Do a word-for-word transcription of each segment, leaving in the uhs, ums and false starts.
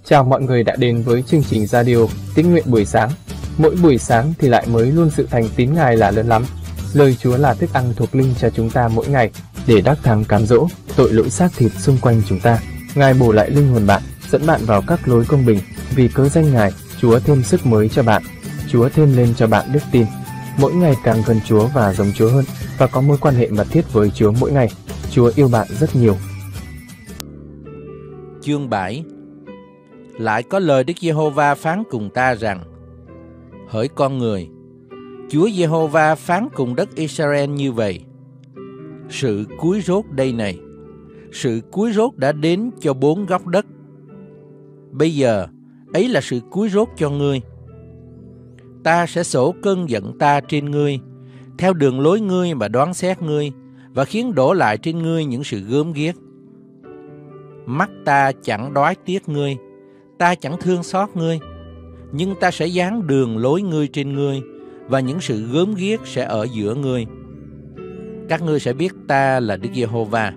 Chào mọi người đã đến với chương trình radio Tín nguyện buổi sáng. Mỗi buổi sáng thì lại mới luôn sự thành tín Ngài là lớn lắm. Lời Chúa là thức ăn thuộc linh cho chúng ta mỗi ngày để đắc thắng cám dỗ tội lỗi xác thịt xung quanh chúng ta. Ngài bổ lại linh hồn bạn, dẫn bạn vào các lối công bình. Vì cớ danh Ngài, Chúa thêm sức mới cho bạn. Chúa thêm lên cho bạn đức tin. Mỗi ngày càng gần Chúa và giống Chúa hơn, và có mối quan hệ mật thiết với Chúa mỗi ngày. Chúa yêu bạn rất nhiều. Chương bảy. Lại có lời Đức Giê-hô-va phán cùng ta rằng: Hỡi con người, Chúa Giê-hô-va phán cùng đất Israel như vậy: Sự cúi rốt đây này, sự cúi rốt đã đến cho bốn góc đất. Bây giờ, ấy là sự cúi rốt cho ngươi. Ta sẽ xổ cơn giận ta trên ngươi, theo đường lối ngươi mà đoán xét ngươi, và khiến đổ lại trên ngươi những sự gớm ghiếc. Mắt ta chẳng đoái tiếc ngươi, ta chẳng thương xót ngươi, nhưng ta sẽ dán đường lối ngươi trên ngươi, và những sự gớm ghiếc sẽ ở giữa ngươi. Các ngươi sẽ biết ta là Đức Giê-hô-va.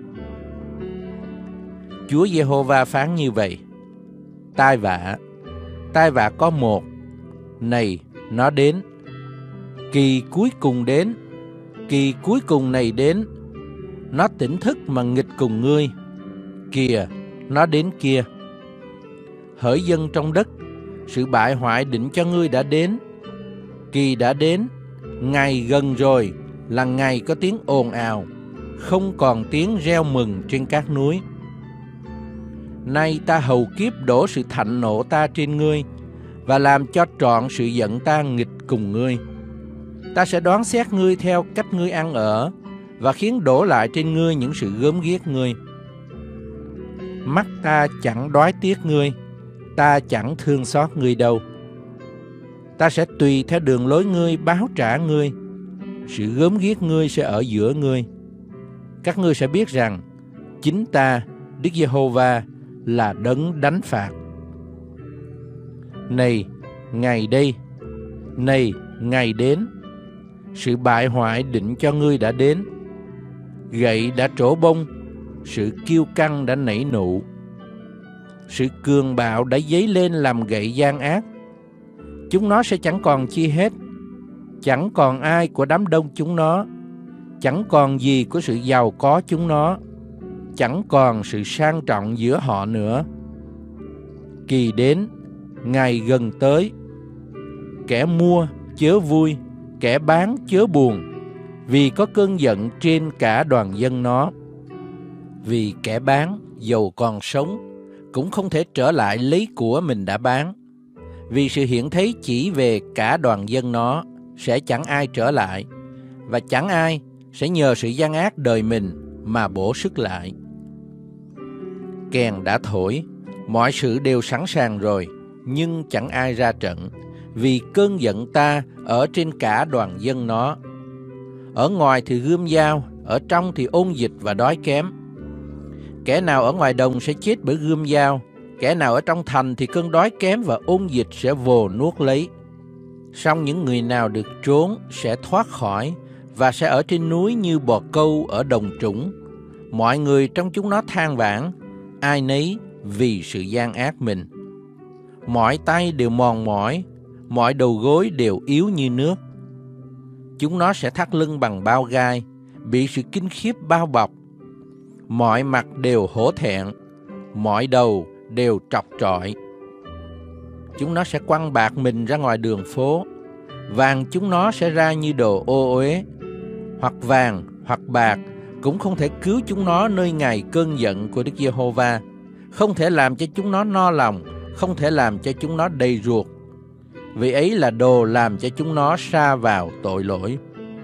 Chúa Giê-hô-va phán như vậy: Tai vạ, tai vạ có một, này nó đến. Kỳ cuối cùng đến, kỳ cuối cùng này đến. Nó tỉnh thức mà nghịch cùng ngươi. Kìa, nó đến kia. Hỡi dân trong đất, sự bại hoại định cho ngươi đã đến. Kỳ đã đến, ngày gần rồi, là ngày có tiếng ồn ào, không còn tiếng reo mừng trên các núi. Nay ta hầu kiếp đổ sự thạnh nộ ta trên ngươi, và làm cho trọn sự giận ta nghịch cùng ngươi. Ta sẽ đoán xét ngươi theo cách ngươi ăn ở, và khiến đổ lại trên ngươi những sự gớm ghiếc ngươi. Mắt ta chẳng đoái tiếc ngươi, ta chẳng thương xót ngươi đâu. Ta sẽ tùy theo đường lối ngươi báo trả ngươi, sự gớm ghiếc ngươi sẽ ở giữa ngươi. Các ngươi sẽ biết rằng chính ta, Đức Giê-hô-va, là đấng đánh phạt. Này, ngày đây, này, ngày đến, sự bại hoại định cho ngươi đã đến. Gậy đã trổ bông, sự kiêu căng đã nảy nụ. Sự cường bạo đã dấy lên làm gậy gian ác. Chúng nó sẽ chẳng còn chi hết, chẳng còn ai của đám đông chúng nó, chẳng còn gì của sự giàu có chúng nó, chẳng còn sự sang trọng giữa họ nữa. Kỳ đến, ngày gần tới. Kẻ mua chớ vui, kẻ bán chớ buồn, vì có cơn giận trên cả đoàn dân nó. Vì kẻ bán dầu còn sống cũng không thể trở lại lấy của mình đã bán, vì sự hiện thấy chỉ về cả đoàn dân nó, sẽ chẳng ai trở lại, và chẳng ai sẽ nhờ sự gian ác đời mình mà bổ sức lại. Kèn đã thổi, mọi sự đều sẵn sàng rồi, nhưng chẳng ai ra trận, vì cơn giận ta ở trên cả đoàn dân nó. Ở ngoài thì gươm dao, ở trong thì ôn dịch và đói kém. Kẻ nào ở ngoài đồng sẽ chết bởi gươm dao, kẻ nào ở trong thành thì cơn đói kém và ôn dịch sẽ vồ nuốt lấy. Song những người nào được trốn sẽ thoát khỏi, và sẽ ở trên núi như bò câu ở đồng trũng. Mọi người trong chúng nó than vãn, ai nấy vì sự gian ác mình. Mọi tay đều mòn mỏi, mọi đầu gối đều yếu như nước. Chúng nó sẽ thắt lưng bằng bao gai, bị sự kinh khiếp bao bọc. Mọi mặt đều hổ thẹn, mọi đầu đều trọc trọi. Chúng nó sẽ quăng bạc mình ra ngoài đường phố, vàng chúng nó sẽ ra như đồ ô uế. Hoặc vàng, hoặc bạc cũng không thể cứu chúng nó nơi ngày cơn giận của Đức Giê-hô-va, không thể làm cho chúng nó no lòng, không thể làm cho chúng nó đầy ruột. Vì ấy là đồ làm cho chúng nó sa vào tội lỗi.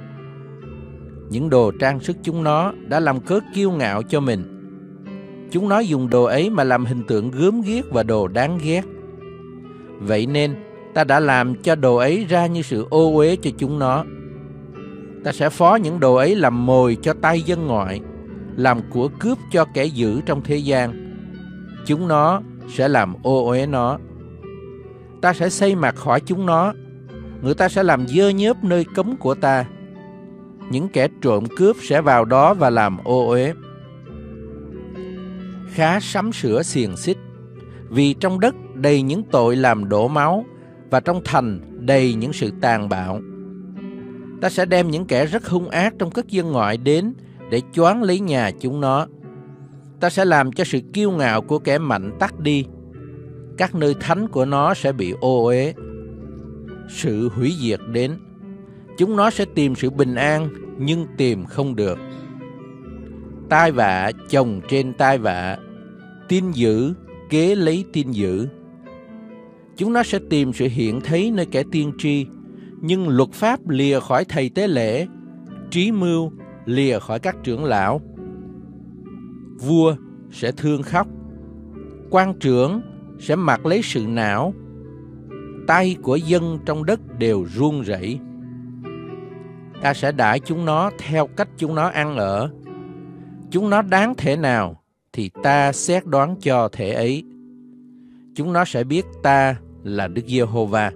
Những đồ trang sức chúng nó đã làm cớ kiêu ngạo cho mình. Chúng nó dùng đồ ấy mà làm hình tượng gớm ghiếc và đồ đáng ghét. Vậy nên ta đã làm cho đồ ấy ra như sự ô uế cho chúng nó. Ta sẽ phó những đồ ấy làm mồi cho tay dân ngoại, làm của cướp cho kẻ dữ trong thế gian. Chúng nó sẽ làm ô uế nó. Ta sẽ xây mặt khỏi chúng nó, người ta sẽ làm dơ nhớp nơi cấm của ta. Những kẻ trộm cướp sẽ vào đó và làm ô uế. Khá sắm sửa xiềng xích, vì trong đất đầy những tội làm đổ máu, và trong thành đầy những sự tàn bạo. Ta sẽ đem những kẻ rất hung ác trong các dân ngoại đến để choán lấy nhà chúng nó. Ta sẽ làm cho sự kiêu ngạo của kẻ mạnh tắt đi. Các nơi thánh của nó sẽ bị ô uế. Sự hủy diệt đến. Chúng nó sẽ tìm sự bình an, nhưng tìm không được. Tai vạ chồng trên tai vạ, tin dữ kế lấy tin dữ. Chúng nó sẽ tìm sự hiện thấy nơi kẻ tiên tri, nhưng luật pháp lìa khỏi thầy tế lễ, trí mưu lìa khỏi các trưởng lão. Vua sẽ thương khóc, quan trưởng sẽ mặc lấy sự não, tay của dân trong đất đều run rẩy. Ta sẽ đãi chúng nó theo cách chúng nó ăn ở. Chúng nó đáng thể nào thì ta xét đoán cho thể ấy. Chúng nó sẽ biết ta là Đức Giê-hô-va.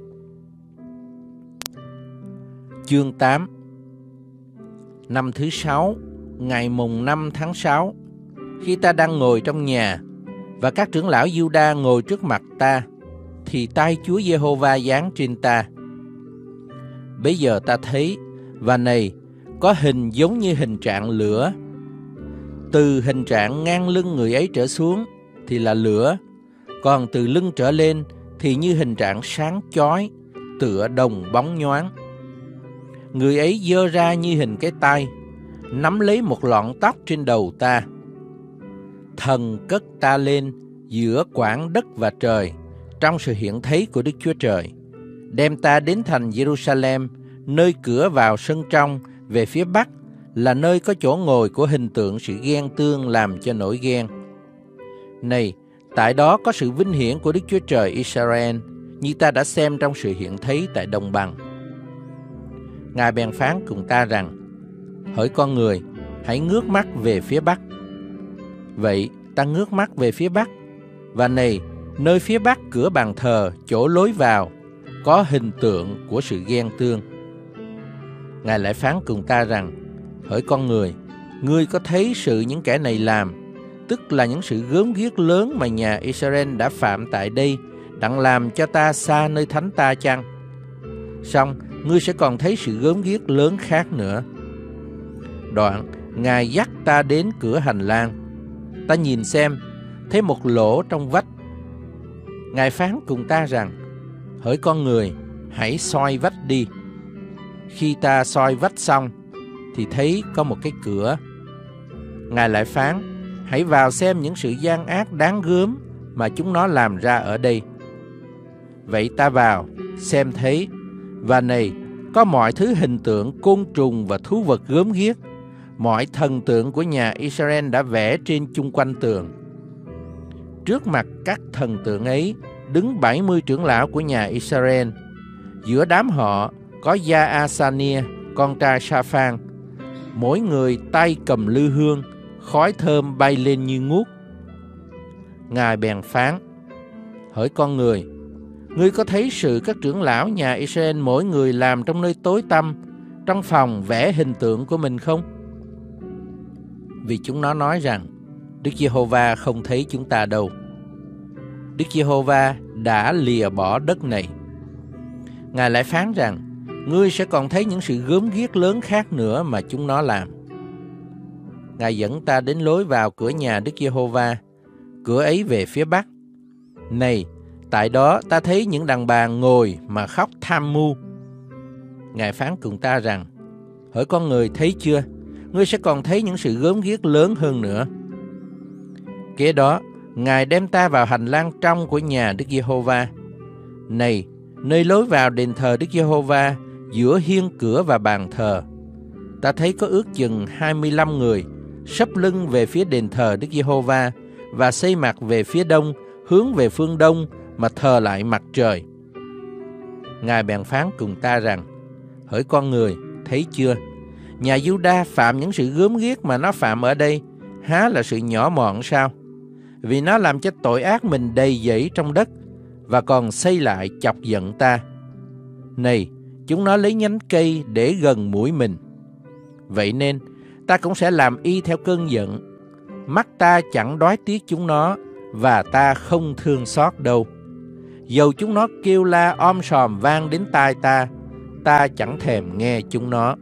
Chương tám. Năm thứ sáu, ngày mùng năm tháng sáu, khi ta đang ngồi trong nhà và các trưởng lão Giu-đa ngồi trước mặt ta, thì tay Chúa Giê-hô-va giáng trên ta. Bấy giờ ta thấy, và này, có hình giống như hình trạng lửa. Từ hình trạng ngang lưng người ấy trở xuống thì là lửa, còn từ lưng trở lên thì như hình trạng sáng chói, tựa đồng bóng nhoáng. Người ấy giơ ra như hình cái tay, nắm lấy một lọn tóc trên đầu ta. Thần cất ta lên giữa quảng đất và trời, trong sự hiện thấy của Đức Chúa Trời, đem ta đến thành Giê-ru-sa-lem, nơi cửa vào sân trong về phía bắc, là nơi có chỗ ngồi của hình tượng sự ghen tương làm cho nổi ghen. Này, tại đó có sự vinh hiển của Đức Chúa Trời Israel, như ta đã xem trong sự hiện thấy tại đồng bằng. Ngài bèn phán cùng ta rằng: hỡi con người, hãy ngước mắt về phía bắc. Vậy ta ngước mắt về phía bắc, và này, nơi phía bắc cửa bàn thờ, chỗ lối vào, có hình tượng của sự ghen tương. Ngài lại phán cùng ta rằng: hỡi con người, ngươi có thấy sự những kẻ này làm, tức là những sự gớm ghiếc lớn mà nhà Israel đã phạm tại đây, đặng làm cho ta xa nơi thánh ta chăng? Song ngươi sẽ còn thấy sự gớm ghiếc lớn khác nữa. Đoạn Ngài dắt ta đến cửa hành lang. Ta nhìn xem, thấy một lỗ trong vách. Ngài phán cùng ta rằng: hỡi con người, hãy soi vách đi. Khi ta soi vách xong thì thấy có một cái cửa. Ngài lại phán: hãy vào xem những sự gian ác đáng gớm mà chúng nó làm ra ở đây. Vậy ta vào xem thấy, và này, có mọi thứ hình tượng côn trùng và thú vật gớm ghiếc, mọi thần tượng của nhà Israel đã vẽ trên chung quanh tường. Trước mặt các thần tượng ấy đứng bảy mươi trưởng lão của nhà Israel. Giữa đám họ có Gia-a-sa-nia, con trai Sa-phan, mỗi người tay cầm lư hương, khói thơm bay lên như ngút. Ngài bèn phán: hỡi con người, ngươi có thấy sự các trưởng lão nhà Israel mỗi người làm trong nơi tối tăm, trong phòng vẽ hình tượng của mình không? Vì chúng nó nói rằng: Đức Giê-hô-va không thấy chúng ta đâu. Đức Giê-hô-va đã lìa bỏ đất này. Ngài lại phán rằng: ngươi sẽ còn thấy những sự gớm ghiếc lớn khác nữa mà chúng nó làm. Ngài dẫn ta đến lối vào cửa nhà Đức Giê-hô-va, cửa ấy về phía bắc. Này, tại đó ta thấy những đàn bà ngồi mà khóc tham mưu. Ngài phán cùng ta rằng: hỡi con người, thấy chưa? Ngươi sẽ còn thấy những sự gớm ghiếc lớn hơn nữa. Kế đó, Ngài đem ta vào hành lang trong của nhà Đức Giê-hô-va. Này, nơi lối vào đền thờ Đức Giê-hô-va, giữa hiên cửa và bàn thờ, ta thấy có ước chừng hai mươi lăm người sấp lưng về phía đền thờ Đức Giê-hô-va và xây mặt về phía đông, hướng về phương đông mà thờ lại mặt trời. Ngài bèn phán cùng ta rằng: hỡi con người, thấy chưa? Nhà Giu-đa phạm những sự gớm ghiếc mà nó phạm ở đây, há là sự nhỏ mọn sao? Vì nó làm cho tội ác mình đầy dẫy trong đất, và còn xây lại chọc giận ta. Này, chúng nó lấy nhánh cây để gần mũi mình. Vậy nên, ta cũng sẽ làm y theo cơn giận. Mắt ta chẳng đoái tiếc chúng nó, và ta không thương xót đâu. Dầu chúng nó kêu la om sòm vang đến tai ta, ta chẳng thèm nghe chúng nó.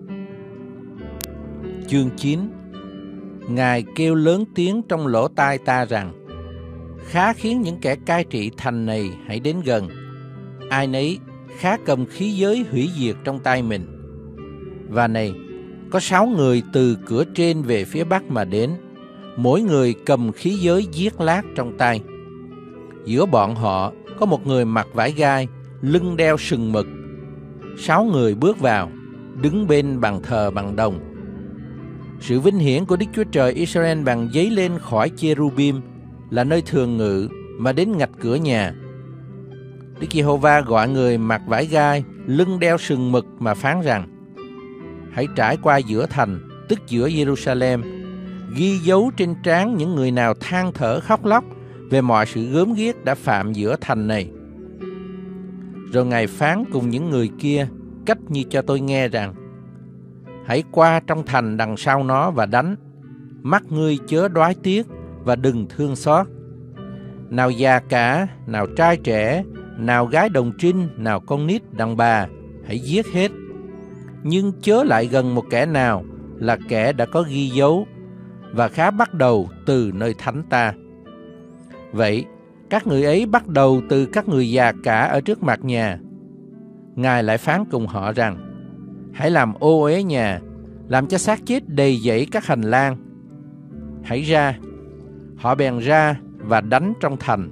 Chương chín. Ngài kêu lớn tiếng trong lỗ tai ta rằng: khá khiến những kẻ cai trị thành này hãy đến gần. Ai nấy khá cầm khí giới hủy diệt trong tay mình. Và này, có sáu người từ cửa trên về phía bắc mà đến, mỗi người cầm khí giới giết lát trong tay. Giữa bọn họ có một người mặc vải gai, lưng đeo sừng mực. Sáu người bước vào, đứng bên bàn thờ bằng đồng. Sự vinh hiển của Đức Chúa Trời Israel bèn dấy lên khỏi cherubim, là nơi thường ngự, mà đến ngạch cửa nhà. Đức Giê-hô-va gọi người mặc vải gai, lưng đeo sừng mực mà phán rằng: hãy trải qua giữa thành, tức giữa Giê-ru-sa-lem, ghi dấu trên trán những người nào than thở khóc lóc về mọi sự gớm ghiếc đã phạm giữa thành này. Rồi Ngài phán cùng những người kia cách như cho tôi nghe rằng: hãy qua trong thành đằng sau nó và đánh. Mắt ngươi chớ đoái tiếc và đừng thương xót. Nào già cả, nào trai trẻ, nào gái đồng trinh, nào con nít đàn bà, hãy giết hết. Nhưng chớ lại gần một kẻ nào là kẻ đã có ghi dấu, và khá bắt đầu từ nơi thánh ta. Vậy, các người ấy bắt đầu từ các người già cả ở trước mặt nhà. Ngài lại phán cùng họ rằng: hãy làm ô uế nhà, làm cho xác chết đầy dẫy các hành lang. Hãy ra. Họ bèn ra và đánh trong thành.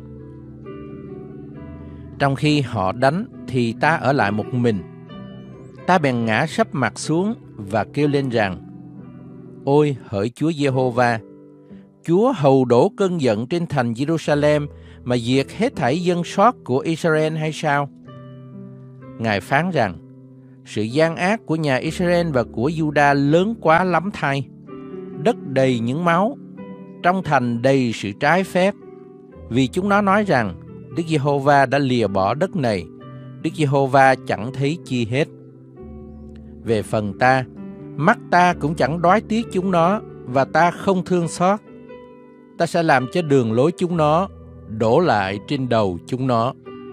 Trong khi họ đánh thì ta ở lại một mình. Ta bèn ngã sấp mặt xuống và kêu lên rằng: ôi hỡi Chúa Giê-hô-va, Chúa hầu đổ cơn giận trên thành Giê-ru-sa-lem mà diệt hết thảy dân sót của Israel hay sao? Ngài phán rằng: sự gian ác của nhà Israel và của Giu-đa lớn quá lắm thay. Đất đầy những máu, trong thành đầy sự trái phép. Vì chúng nó nói rằng: Đức Giê-hô-va đã lìa bỏ đất này, Đức Giê-hô-va chẳng thấy chi hết. Về phần ta, mắt ta cũng chẳng đoái tiếc chúng nó, và ta không thương xót. Ta sẽ làm cho đường lối chúng nó đổ lại trên đầu chúng nó.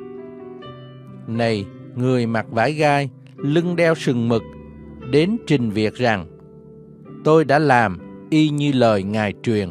Này, người mặc vải gai, lưng đeo sừng mực, đến trình việc rằng: tôi đã làm y như lời Ngài truyền.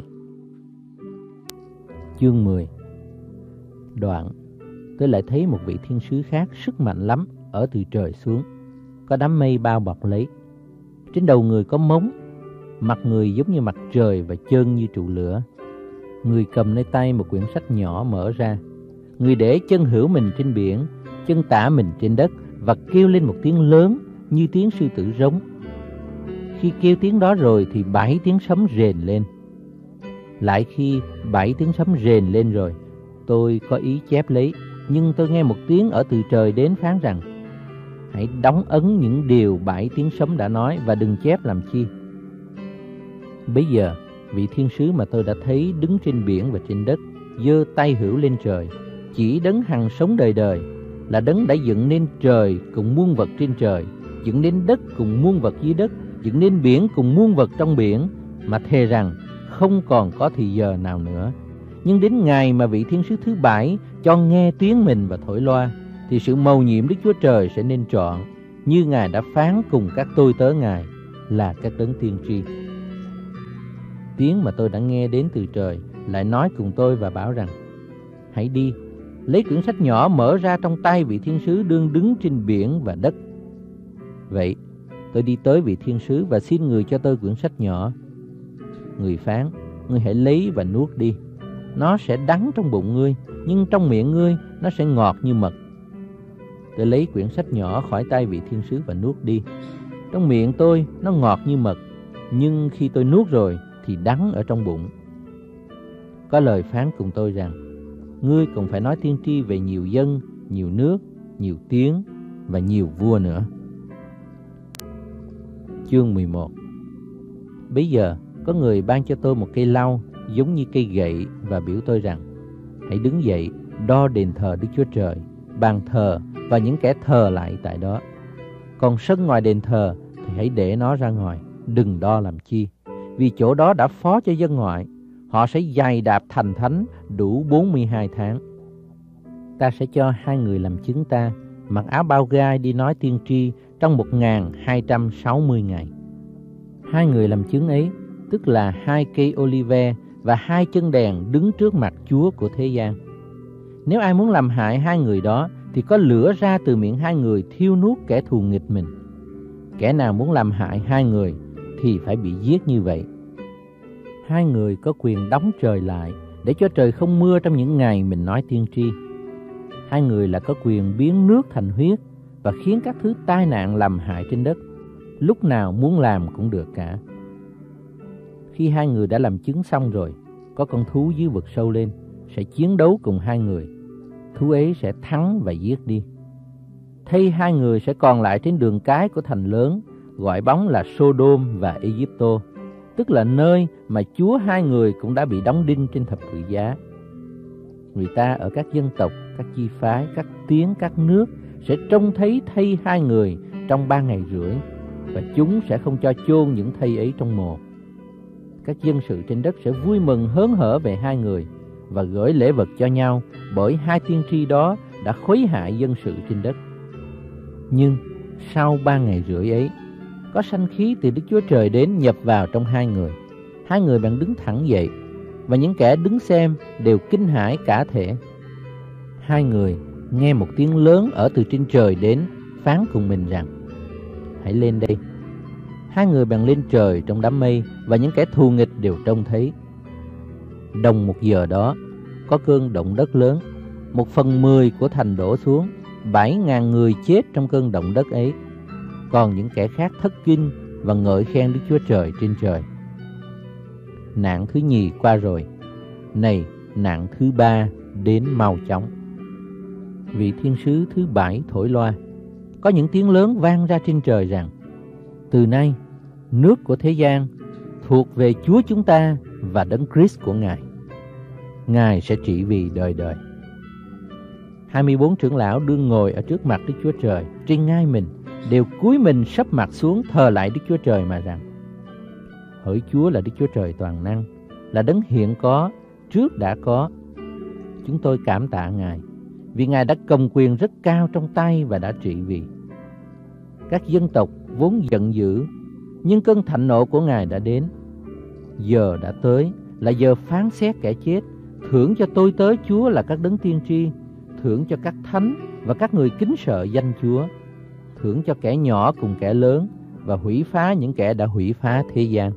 Chương mười. Đoạn, tôi lại thấy một vị thiên sứ khác sức mạnh lắm ở từ trời xuống, có đám mây bao bọc lấy. Trên đầu người có móng, mặt người giống như mặt trời và chân như trụ lửa. Người cầm nơi tay một quyển sách nhỏ mở ra. Người để chân hữu mình trên biển, chân tả mình trên đất, và kêu lên một tiếng lớn như tiếng sư tử rống. Khi kêu tiếng đó rồi thì bảy tiếng sấm rền lên. Lại khi bảy tiếng sấm rền lên rồi, tôi có ý chép lấy, nhưng tôi nghe một tiếng ở từ trời đến phán rằng: hãy đóng ấn những điều bảy tiếng sấm đã nói và đừng chép làm chi. Bây giờ, vị thiên sứ mà tôi đã thấy đứng trên biển và trên đất, giơ tay hữu lên trời, chỉ đấng hằng sống đời đời, là đấng đã dựng nên trời cùng muôn vật trên trời, dựng nên đất cùng muôn vật dưới đất, dựng nên biển cùng muôn vật trong biển, mà thề rằng không còn có thì giờ nào nữa. Nhưng đến ngày mà vị thiên sứ thứ bảy cho nghe tiếng mình và thổi loa, thì sự mầu nhiệm Đức Chúa Trời sẽ nên trọn, như Ngài đã phán cùng các tôi tớ Ngài, là các đấng tiên tri. Tiếng mà tôi đã nghe đến từ trời lại nói cùng tôi và bảo rằng: hãy đi, lấy quyển sách nhỏ mở ra trong tay vị thiên sứ đương đứng trên biển và đất. Vậy tôi đi tới vị thiên sứ và xin người cho tôi quyển sách nhỏ. Người phán: ngươi hãy lấy và nuốt đi. Nó sẽ đắng trong bụng ngươi, nhưng trong miệng ngươi nó sẽ ngọt như mật. Tôi lấy quyển sách nhỏ khỏi tay vị thiên sứ và nuốt đi. Trong miệng tôi nó ngọt như mật, nhưng khi tôi nuốt rồi thì đắng ở trong bụng. Có lời phán cùng tôi rằng: ngươi còn phải nói tiên tri về nhiều dân, nhiều nước, nhiều tiếng và nhiều vua nữa. Chương mười một. Bây giờ có người ban cho tôi một cây lau giống như cây gậy và biểu tôi rằng: hãy đứng dậy, đo đền thờ Đức Chúa Trời, bàn thờ và những kẻ thờ lại tại đó. Còn sân ngoài đền thờ thì hãy để nó ra ngoài, đừng đo làm chi, vì chỗ đó đã phó cho dân ngoại. Họ sẽ giày đạp thành thánh đủ bốn mươi hai tháng. ta sẽ cho hai người làm chứng ta mặc áo bao gai đi nói tiên tri trong một nghìn hai trăm sáu mươi ngày. Hai người làm chứng ấy, tức là hai cây olive và hai chân đèn đứng trước mặt Chúa của thế gian. Nếu ai muốn làm hại hai người đó, thì có lửa ra từ miệng hai người thiêu nuốt kẻ thù nghịch mình. Kẻ nào muốn làm hại hai người thì phải bị giết như vậy. Hai người có quyền đóng trời lại để cho trời không mưa trong những ngày mình nói tiên tri. Hai người là có quyền biến nước thành huyết và khiến các thứ tai nạn làm hại trên đất, lúc nào muốn làm cũng được cả. Khi hai người đã làm chứng xong rồi, có con thú dưới vực sâu lên, sẽ chiến đấu cùng hai người. Thú ấy sẽ thắng và giết đi. Thây hai người sẽ còn lại trên đường cái của thành lớn, gọi bóng là Sodom và Egypto, tức là nơi mà Chúa hai người cũng đã bị đóng đinh trên thập tự giá. Người ta ở các dân tộc, các chi phái, các tiếng, các nước sẽ trông thấy thây hai người trong ba ngày rưỡi, và chúng sẽ không cho chôn những thây ấy trong mồ. Các dân sự trên đất sẽ vui mừng hớn hở về hai người và gửi lễ vật cho nhau, bởi hai tiên tri đó đã khuấy hại dân sự trên đất. Nhưng sau ba ngày rưỡi ấy, có sanh khí từ Đức Chúa Trời đến nhập vào trong hai người. Hai người bèn đứng thẳng dậy, và những kẻ đứng xem đều kinh hãi cả thể. Hai người nghe một tiếng lớn ở từ trên trời đến, phán cùng mình rằng: hãy lên đây. Hai người bèn lên trời trong đám mây, và những kẻ thù nghịch đều trông thấy. Đồng một giờ đó, có cơn động đất lớn, một phần mười của thành đổ xuống, bảy ngàn người chết trong cơn động đất ấy. Còn những kẻ khác thất kinh và ngợi khen Đức Chúa Trời trên trời. Nạn thứ nhì qua rồi, này nạn thứ ba đến mau chóng. Vị thiên sứ thứ bảy thổi loa, có những tiếng lớn vang ra trên trời rằng: từ nay nước của thế gian thuộc về Chúa chúng ta và Đấng Christ của Ngài. Ngài sẽ trị vì đời đời. Hai mươi bốn trưởng lão đương ngồi ở trước mặt Đức Chúa Trời trên ngai mình, đều cúi mình sấp mặt xuống thờ lại Đức Chúa Trời mà rằng: hỡi Chúa là Đức Chúa Trời toàn năng, là Đấng hiện có, trước đã có. Chúng tôi cảm tạ Ngài, vì Ngài đã cầm quyền rất cao trong tay và đã trị vì. Các dân tộc vốn giận dữ, nhưng cơn thạnh nộ của Ngài đã đến. Giờ đã tới là giờ phán xét kẻ chết, thưởng cho tôi tớ Chúa là các đấng tiên tri, thưởng cho các thánh và các người kính sợ danh Chúa, thưởng cho kẻ nhỏ cùng kẻ lớn, và hủy phá những kẻ đã hủy phá thế gian.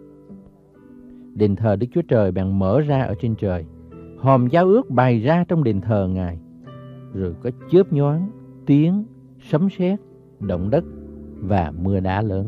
Đền thờ Đức Chúa Trời bèn mở ra ở trên trời, hòm giao ước bày ra trong đền thờ Ngài. Rồi có chớp nhoáng, tiếng, sấm sét, động đất và mưa đá lớn.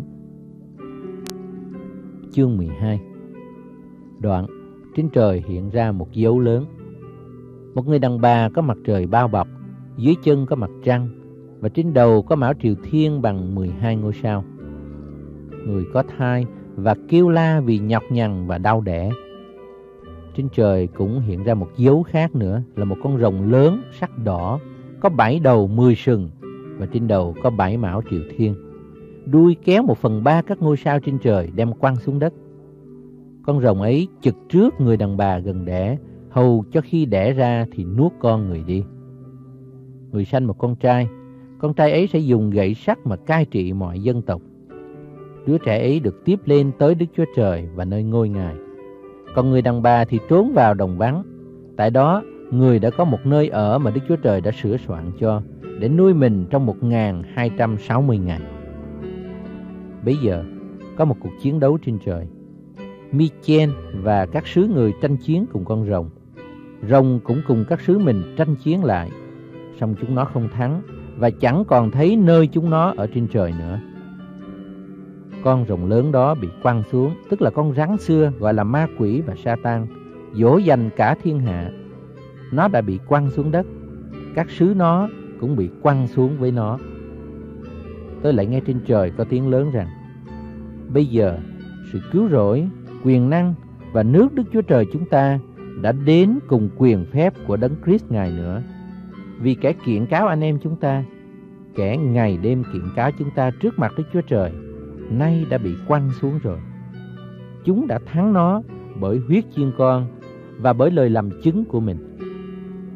Chương mười hai. Đoạn, trên trời hiện ra một dấu lớn. Một người đàn bà có mặt trời bao bọc, dưới chân có mặt trăng, và trên đầu có mão triều thiên bằng mười hai ngôi sao. Người có thai và kêu la vì nhọc nhằn và đau đẻ. Trên trời cũng hiện ra một dấu khác nữa, là một con rồng lớn sắc đỏ, có bảy đầu mười sừng, và trên đầu có bảy mão triều thiên. Đuôi kéo một phần ba các ngôi sao trên trời đem quăng xuống đất. Con rồng ấy chực trước người đàn bà gần đẻ, hầu cho khi đẻ ra thì nuốt con người đi. Người sanh một con trai, con trai ấy sẽ dùng gậy sắt mà cai trị mọi dân tộc. Đứa trẻ ấy được tiếp lên tới Đức Chúa Trời và nơi ngôi Ngài. Còn người đàn bà thì trốn vào đồng vắng. Tại đó, người đã có một nơi ở mà Đức Chúa Trời đã sửa soạn cho, để nuôi mình trong một nghìn hai trăm sáu mươi ngày. Bấy giờ, có một cuộc chiến đấu trên trời. Michael và các sứ người tranh chiến cùng con rồng. Rồng cũng cùng các sứ mình tranh chiến lại, song chúng nó không thắng, và chẳng còn thấy nơi chúng nó ở trên trời nữa. Con rồng lớn đó bị quăng xuống, tức là con rắn xưa gọi là ma quỷ và Sa-tan, dỗ dành cả thiên hạ. Nó đã bị quăng xuống đất, các sứ nó cũng bị quăng xuống với nó. Tôi lại nghe trên trời có tiếng lớn rằng: bây giờ sự cứu rỗi, quyền năng và nước Đức Chúa Trời chúng ta đã đến cùng quyền phép của Đấng Christ Ngài nữa. Vì kẻ kiện cáo anh em chúng ta, kẻ ngày đêm kiện cáo chúng ta trước mặt Đức Chúa Trời, nay đã bị quăng xuống rồi. Chúng đã thắng nó bởi huyết chiên con và bởi lời làm chứng của mình.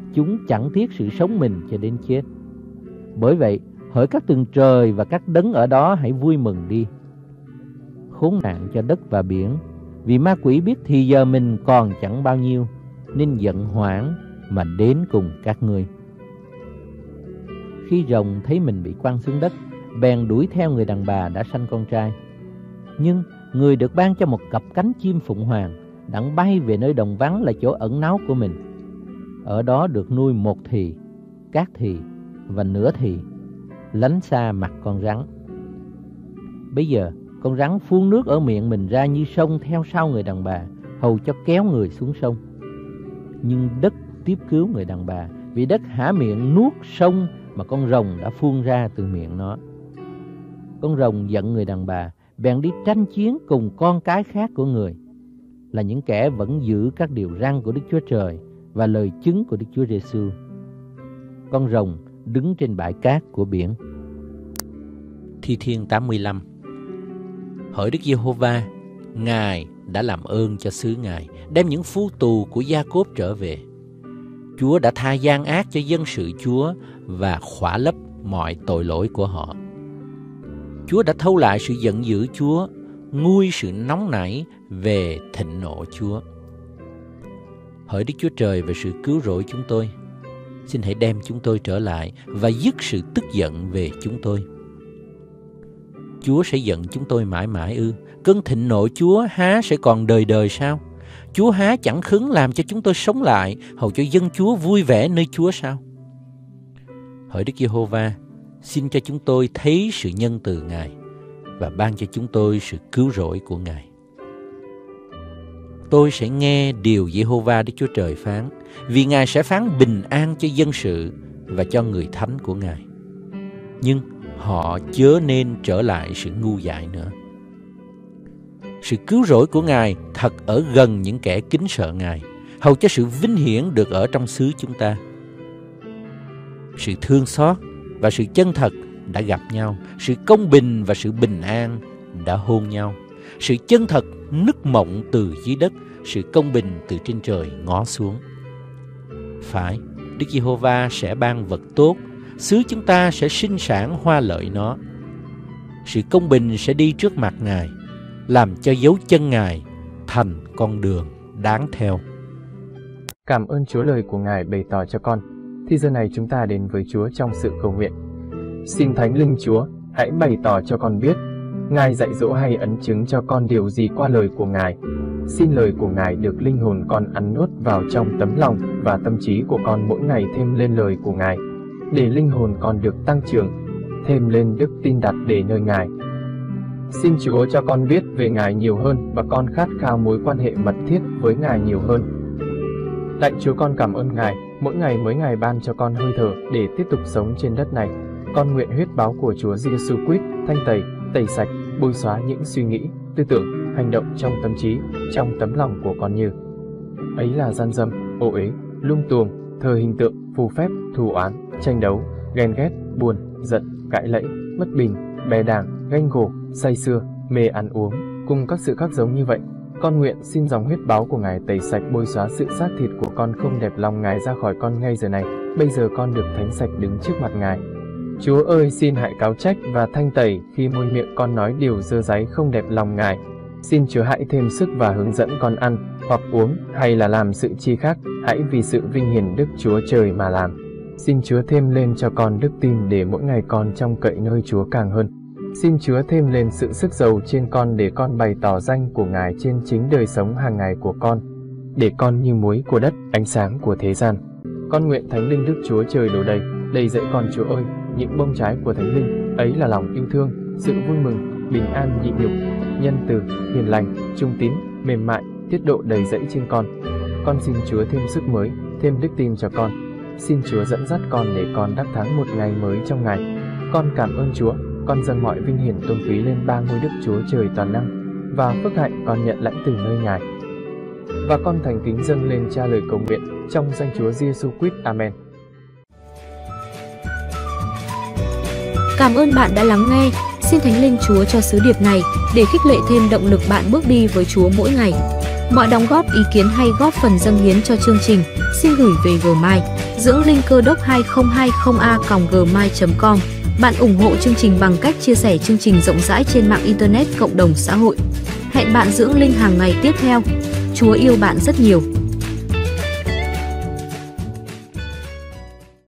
chúng chẳng tiếc sự sống mình cho đến chết. Bởi vậy, hỡi các tầng trời và các đấng ở đó, hãy vui mừng đi. Khốn nạn cho đất và biển, vì ma quỷ biết thì giờ mình còn chẳng bao nhiêu, nên giận hoảng mà đến cùng các ngươi. Khi rồng thấy mình bị quăng xuống đất, bèn đuổi theo người đàn bà đã sanh con trai. Nhưng người được ban cho một cặp cánh chim phụng hoàng, đặng bay về nơi đồng vắng là chỗ ẩn náu của mình. Ở đó được nuôi một thì, các thì và nửa thì, lánh xa mặt con rắn. Bây giờ con rắn phun nước ở miệng mình ra như sông theo sau người đàn bà, hầu cho kéo người xuống sông. Nhưng đất tiếp cứu người đàn bà, vì đất há miệng nuốt sông mà con rồng đã phun ra từ miệng nó. Con rồng giận người đàn bà, bèn đi tranh chiến cùng con cái khác của người, là những kẻ vẫn giữ các điều răn của Đức Chúa Trời và lời chứng của Đức Chúa Giêsu. Con rồng đứng trên bãi cát của biển. Thi Thiên tám mươi lăm. Hỡi Đức Giê-hô-va, Ngài đã làm ơn cho xứ Ngài, đem những phu tù của Gia-cốp trở về. Chúa đã tha gian ác cho dân sự Chúa và khỏa lấp mọi tội lỗi của họ. Chúa đã thâu lại sự giận dữ Chúa, nguôi sự nóng nảy về thịnh nộ Chúa. Hỡi Đức Chúa Trời và sự cứu rỗi chúng tôi, xin hãy đem chúng tôi trở lại và dứt sự tức giận về chúng tôi. Chúa sẽ giận chúng tôi mãi mãi ư? Cơn thịnh nộ Chúa há sẽ còn đời đời sao? Chúa há chẳng khứng làm cho chúng tôi sống lại, hầu cho dân Chúa vui vẻ nơi Chúa sao? Hỡi Đức Giê-hô-va, xin cho chúng tôi thấy sự nhân từ Ngài và ban cho chúng tôi sự cứu rỗi của Ngài. Tôi sẽ nghe điều Giê-hô-va Đức Chúa Trời phán, vì Ngài sẽ phán bình an cho dân sự và cho người thánh của Ngài. Nhưng họ chớ nên trở lại sự ngu dại nữa. Sự cứu rỗi của Ngài thật ở gần những kẻ kính sợ Ngài, hầu cho sự vinh hiển được ở trong xứ chúng ta. Sự thương xót và sự chân thật đã gặp nhau, sự công bình và sự bình an đã hôn nhau. Sự chân thật nức mộng từ dưới đất, sự công bình từ trên trời ngó xuống. Phải, Đức Giê-hô-va sẽ ban vật tốt, xứ chúng ta sẽ sinh sản hoa lợi nó. Sự công bình sẽ đi trước mặt Ngài, làm cho dấu chân Ngài thành con đường đáng theo. Cảm ơn Chúa lời của Ngài bày tỏ cho con. Thì giờ này chúng ta đến với Chúa trong sự cầu nguyện. Xin Thánh Linh Chúa, hãy bày tỏ cho con biết, Ngài dạy dỗ hay ấn chứng cho con điều gì qua lời của Ngài. Xin lời của Ngài được linh hồn con ăn nuốt vào trong tấm lòng và tâm trí của con mỗi ngày thêm lên lời của Ngài, để linh hồn con được tăng trưởng, thêm lên đức tin đặt để nơi Ngài. Xin Chúa cho con biết về Ngài nhiều hơn và con khát khao mối quan hệ mật thiết với Ngài nhiều hơn. Lạy Chúa, con cảm ơn Ngài, mỗi ngày mỗi ngày ban cho con hơi thở để tiếp tục sống trên đất này. Con nguyện huyết báo của Chúa Giêsu Christ thanh tẩy, tẩy sạch, bôi xóa những suy nghĩ, tư tưởng, hành động trong tâm trí, trong tấm lòng của con như ấy là gian dâm, ô uế, lung tuồng, thờ hình tượng, phù phép, thù oán, tranh đấu, ghen ghét, buồn, giận, cãi lẫy, bất bình, bè đảng, ganh gổ, say sưa, mê ăn uống, cùng các sự khác giống như vậy. Con nguyện xin dòng huyết báo của Ngài tẩy sạch, bôi xóa sự xác thịt của con không đẹp lòng Ngài ra khỏi con ngay giờ này. Bây giờ con được thánh sạch đứng trước mặt Ngài. Chúa ơi, xin hãy cáo trách và thanh tẩy khi môi miệng con nói điều dơ dáy không đẹp lòng Ngài. Xin Chúa hãy thêm sức và hướng dẫn con ăn, hoặc uống, hay là làm sự chi khác, hãy vì sự vinh hiển Đức Chúa Trời mà làm. Xin Chúa thêm lên cho con đức tin để mỗi ngày con trông cậy nơi Chúa càng hơn. Xin Chúa thêm lên sự sức giàu trên con để con bày tỏ danh của Ngài trên chính đời sống hàng ngày của con, để con như muối của đất, ánh sáng của thế gian. Con nguyện Thánh Linh Đức Chúa Trời đổ đầy, đầy dẫy con Chúa ơi, những bông trái của Thánh Linh, ấy là lòng yêu thương, sự vui mừng, bình an nhịn nhục, nhân từ, hiền lành, trung tín, mềm mại, tiết độ đầy dẫy trên con. Con xin Chúa thêm sức mới, thêm đức tin cho con. Xin Chúa dẫn dắt con để con đắc thắng một ngày mới trong Ngài. Con cảm ơn Chúa, con dâng mọi vinh hiển tôn quý lên ba ngôi Đức Chúa Trời toàn năng, và phước hạnh con nhận lãnh từ nơi Ngài. Và con thành kính dâng lên Cha lời cầu nguyện trong danh Chúa Giêsu Christ. Amen. Cảm ơn bạn đã lắng nghe. Xin Thánh Linh Chúa cho sứ điệp này để khích lệ thêm động lực bạn bước đi với Chúa mỗi ngày. Mọi đóng góp, ý kiến hay góp phần dâng hiến cho chương trình xin gửi về gmail dưỡng linh cơ đốc hai không hai không a còng gmail chấm com. Bạn ủng hộ chương trình bằng cách chia sẻ chương trình rộng rãi trên mạng Internet, cộng đồng xã hội. Hẹn bạn dưỡng linh hàng ngày tiếp theo. Chúa yêu bạn rất nhiều.